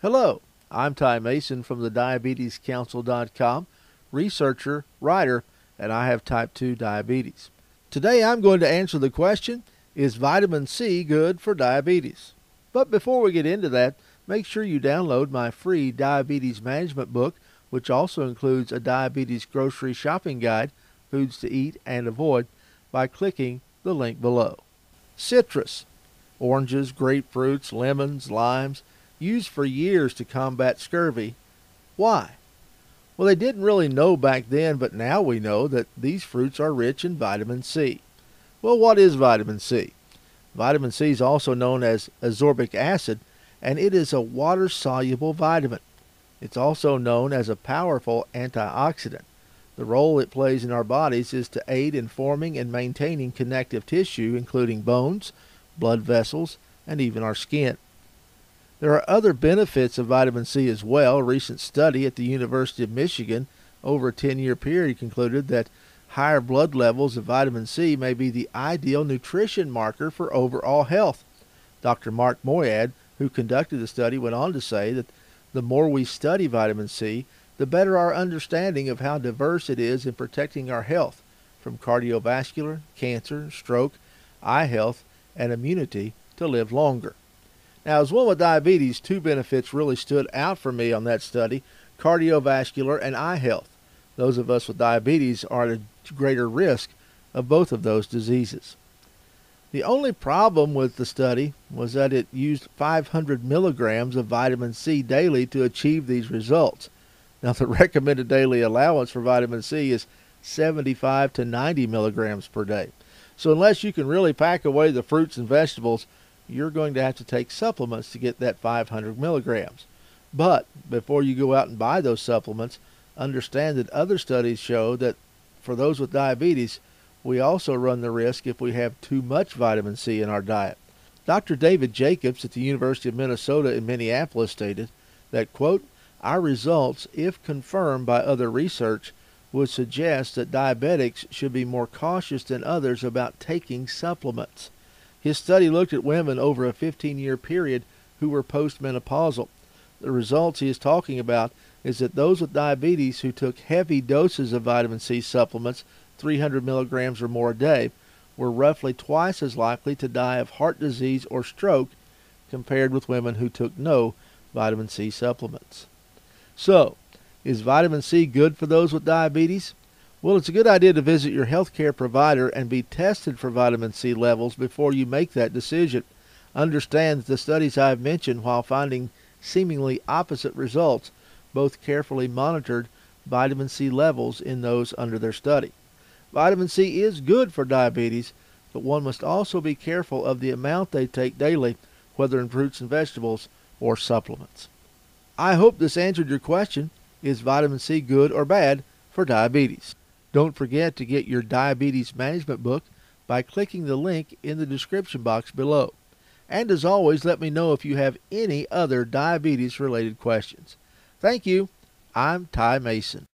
Hello, I'm Ty Mason from the diabetescouncil.com, researcher, writer, and I have type 2 diabetes. Today I'm going to answer the question, is vitamin C good for diabetes? But before we get into that, make sure you download my free diabetes management book, which also includes a diabetes grocery shopping guide, foods to eat and avoid, by clicking the link below. Citrus, oranges, grapefruits, lemons, limes, used for years to combat scurvy. Why? Well, they didn't really know back then, but now we know that these fruits are rich in vitamin C. Well, what is vitamin C? Vitamin C is also known as ascorbic acid, and it is a water-soluble vitamin. It's also known as a powerful antioxidant. The role it plays in our bodies is to aid in forming and maintaining connective tissue, including bones, blood vessels, and even our skin. There are other benefits of vitamin C as well. A recent study at the University of Michigan over a 10-year period concluded that higher blood levels of vitamin C may be the ideal nutrition marker for overall health. Dr. Mark Moyad, who conducted the study, went on to say that the more we study vitamin C, the better our understanding of how diverse it is in protecting our health, from cardiovascular, cancer, stroke, eye health, and immunity to live longer. Now, as one with diabetes, two benefits really stood out for me on that study: cardiovascular and eye health. Those of us with diabetes are at a greater risk of both of those diseases. The only problem with the study was that it used 500 milligrams of vitamin C daily to achieve these results. Now, the recommended daily allowance for vitamin C is 75 to 90 milligrams per day. So unless you can really pack away the fruits and vegetables, you're going to have to take supplements to get that 500 milligrams. But before you go out and buy those supplements, understand that other studies show that for those with diabetes, we also run the risk if we have too much vitamin C in our diet. Dr. David Jacobs at the University of Minnesota in Minneapolis stated that, quote, "Our results, if confirmed by other research, would suggest that diabetics should be more cautious than others about taking supplements." His study looked at women over a 15-year period who were postmenopausal. The results he is talking about is that those with diabetes who took heavy doses of vitamin C supplements, 300 milligrams or more a day, were roughly twice as likely to die of heart disease or stroke compared with women who took no vitamin C supplements. So, is vitamin C good for those with diabetes? Well, it's a good idea to visit your healthcare provider and be tested for vitamin C levels before you make that decision. Understand that the studies I've mentioned, while finding seemingly opposite results, both carefully monitored vitamin C levels in those under their study. Vitamin C is good for diabetes, but one must also be careful of the amount they take daily, whether in fruits and vegetables or supplements. I hope this answered your question, is vitamin C good or bad for diabetes? Don't forget to get your diabetes management book by clicking the link in the description box below. And as always, let me know if you have any other diabetes-related questions. Thank you. I'm Ty Mason.